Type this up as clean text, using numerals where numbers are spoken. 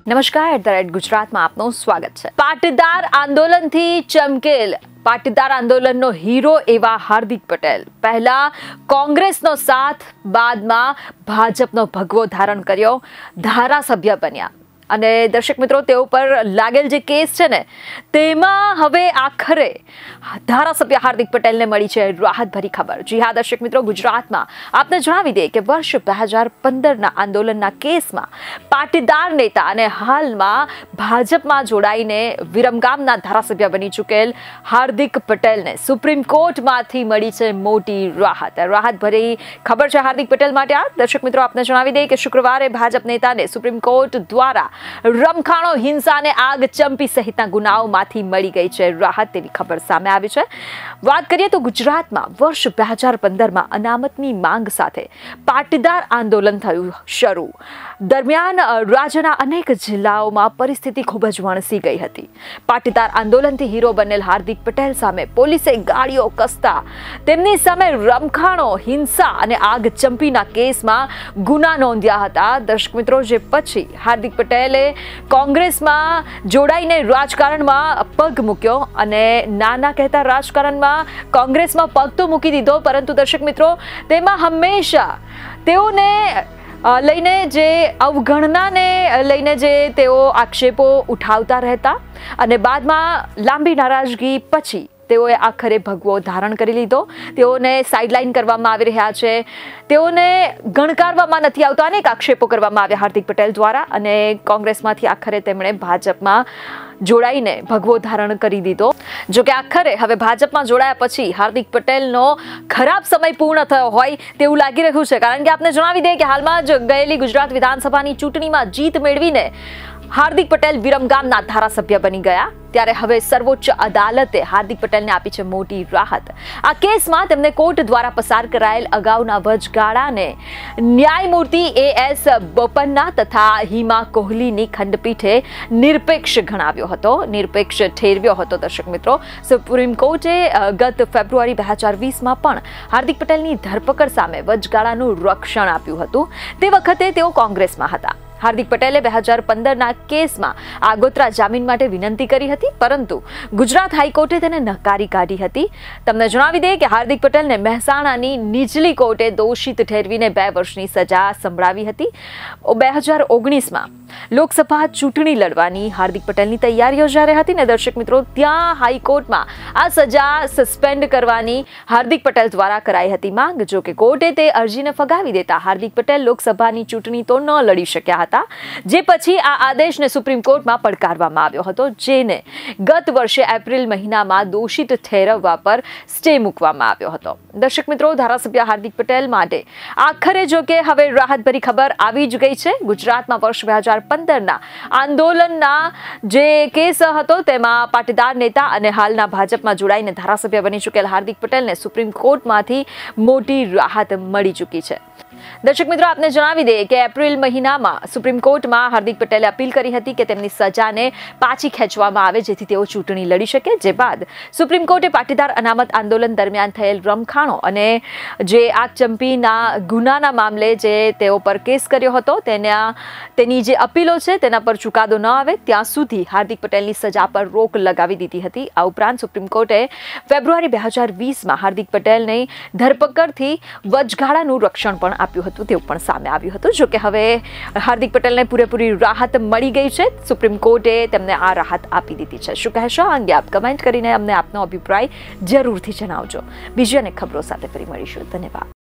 નમસ્કાર, ગુજરાતમાં આપનું સ્વાગત છે। પાટીદાર આંદોલનથી ચમકેલ પાટીદાર આંદોલનનો હીરો એવા હાર્દિક પટેલ પહેલા કોંગ્રેસનો સાથ, બાદમાં ભાજપનો ભગવો ધારણ કર્યો, ધારાસભ્ય બન્યા અને દર્શક મિત્રો તેઓ પર લાગેલ જે કેસ છે ને તેમાં હવે આખરે ધારાસભ્ય હાર્દિક પટેલને મળી છે રાહતભરી ખબર। જી હા દર્શક મિત્રો, ગુજરાતમાં આપને જણાવી દઈએ કે વર્ષ 2015ના આંદોલનના કેસમાં પાટીદાર નેતા અને હાલમાં ભાજપમાં જોડાઈને વિરમગામના ધારાસભ્ય બની ચૂકેલ હાર્દિક પટેલને સુપ્રીમ કોર્ટમાંથી મળી છે મોટી રાહતભરી ખબર છે હાર્દિક પટેલ માટે। આ દર્શક મિત્રો આપને જણાવી દઈએ કે શુક્રવારે ભાજપ નેતાને સુપ્રીમ કોર્ટ દ્વારા રમખાણો, હિંસા અને આગચંપી સહિતના ગુનાઓમાંથી મળી ગઈ છે રાહત તેવી ખબર સામે આવી છે। વાત કરીએ તો ગુજરાતમાં વર્ષ 2015માં અનામતની માંગ સાથે પાટીદાર આંદોલન થયું શરૂ। દરમિયાન રાજ્યના અનેક જિલ્લાઓમાં પરિસ્થિતિ ખૂબ જ વણસી ગઈ હતી। પાટીદાર આંદોલનથી હીરો બનેલ હાર્દિક પટેલ સામે પોલીસે ગાડીઓ કસતા તેમની સામે રમખાણો, હિંસા અને આગચંપીના કેસમાં ગુના નોંધ્યા હતા। દર્શક મિત્રો, જે પછી હાર્દિક પટેલ કોંગ્રેસમાં જોડાઈને રાજકારણમાં પગ મૂક્યો અને નાના કહેતા રાજકારણમાં કોંગ્રેસમાં પગ તો મૂકી દીધો, પરંતુ દર્શક મિત્રો તેમાં હંમેશા તેઓને લઈને જે અવગણનાને લઈને જે તેઓ આક્ષેપો ઉઠાવતા રહેતા અને બાદમાં લાંબી નારાજગી પછી તેઓએ આખરે ભગવો ધારણ કરી લીધો। તેઓને સાઇડલાઇન કરવામાં આવી રહ્યા છે, તેઓને ગણકારવામાં નથી આવતા, અનેક આક્ષેપો કરવામાં આવ્યા હાર્દિક પટેલ દ્વારા અને કોંગ્રેસમાંથી આખરે તેમણે ભાજપમાં જોડાઈને ભગવો ધારણ કરી દીધો। જો કે આખરે હવે ભાજપમાં જોડાયા પછી હાર્દિક પટેલનો ખરાબ સમય પૂર્ણ થયો હોય તેવું લાગી રહ્યું છે, કારણ કે આપને જણાવી દઈએ કે હાલમાં જ ગયેલી ગુજરાત વિધાનસભાની ચૂંટણીમાં જીત મેળવીને હાર્દિક પટેલ વિરમગામના ધારાસભ્ય બની ગયા। ત્યારે હવે સર્વોચ્ચ અદાલતે હાર્દિક પટેલને આપી છે મોટી રાહત। આ કેસમાં તેમને કોર્ટ દ્વારા પસાર કરાયેલ અગાઉના વચગાળાને ન્યાયમૂર્તિ AS બોપન્ના તથા હિમા કોહલીની ખંડપીઠે નિરપેક્ષ ગણાવ્યો હતો, નિરપેક્ષ ઠેરવ્યો હતો। દર્શક મિત્રો, સુપ્રીમ કોર્ટે ગત ફેબ્રુઆરી 2020માં પણ હાર્દિક પટેલની ધરપકડ સામે વચગાળાનું રક્ષણ આપ્યું હતું। તે વખતે તેઓ કોંગ્રેસમાં હતા। હાર્દિક પટેલે 2015ના કેસમાં આગોતરા જામીન માટે વિનંતી કરી હતી, પરંતુ ગુજરાત હાઈકોર્ટે તેને નકારી કાઢી હતી। તમને જણાવી દઈએ કે હાર્દિક પટેલને મહેસાણાની નીચલી કોર્ટે દોષિત ઠેરવીને 2 વર્ષની સજા સંભળાવી હતી। 2019માં લોકસભા ચૂંટણી લડવાની હાર્દિક પટેલની તૈયારી યોજાઈ હતી ને દર્શક મિત્રો, ત્યાં હાઈકોર્ટમાં આ સજા સસ્પેન્ડ કરવાની હાર્દિક પટેલ દ્વારા કરાઈ હતી માંગ। જો કે કોર્ટે તે અરજીને ફગાવી દેતા હાર્દિક પટેલ લોકસભાની ચૂંટણી તો ન લડી શક્યા હતા, જે પછી આ આદેશને સુપ્રીમ કોર્ટમાં પડકારવામાં આવ્યો હતો, જેને ગત વર્ષે એપ્રિલ મહિનામાં દોષિત ઠેરવવા પર સ્ટે મૂકવામાં આવ્યો હતો। દર્શક મિત્રો, ધારાસભ્ય હાર્દિક પટેલ માટે આખરે જો કે હવે રાહતભરી ખબર આવી જ ગઈ છે। ગુજરાતમાં વર્ષ 2015ના આંદોલનના જે કેસ હતો તેમાં પાટીદાર નેતા અને હાલના ભાજપમાં જોડાઈને ધારાસભ્ય બની ચૂકેલ હાર્દિક પટેલને સુપ્રીમ કોર્ટમાંથી મોટી રાહત મળી ચૂકી છે। દર્શક મિત્રો, આપને જણાવી દઈએ કે એપ્રિલ મહિનામાં સુપ્રીમ કોર્ટમાં હાર્દિક પટેલે અપીલ કરી હતી કે તેમની સજાને પાછી ખેંચવામાં આવે, જેથી તેઓ ચૂંટણી લડી શકે। જે બાદ સુપ્રીમ કોર્ટે પાટીદાર અનામત આંદોલન દરમિયાન થયેલ રમખાણો અને જે આગચંપીના ગુનાના મામલે જે તેઓ પર કેસ કર્યો હતો તેની જે અપીલો છે તેના પર ચુકાદો ન આવે ત્યાં સુધી હાર્દિક પટેલની સજા પર રોક લગાવી દીધી હતી। આ ઉપરાંત સુપ્રીમ કોર્ટે ફેબ્રુઆરી 2020માં હાર્દિક પટેલની ધરપકડથી વચગાળાનું રક્ષણ પણ આપ્યું હતું, તેવું પણ સામે આવ્યું હતું। જો કે હવે હાર્દિક પટેલને પૂરેપૂરી રાહત મળી ગઈ છે, સુપ્રીમ કોર્ટે તેમને આ રાહત આપી દીધી છે। શું કહેશો આ અંગે આપ કમેન્ટ કરીને અમને આપનો અભિપ્રાય જરૂરથી જણાવજો। બીજી અનેક ખબરો સાથે ફરી મળીશું। ધન્યવાદ।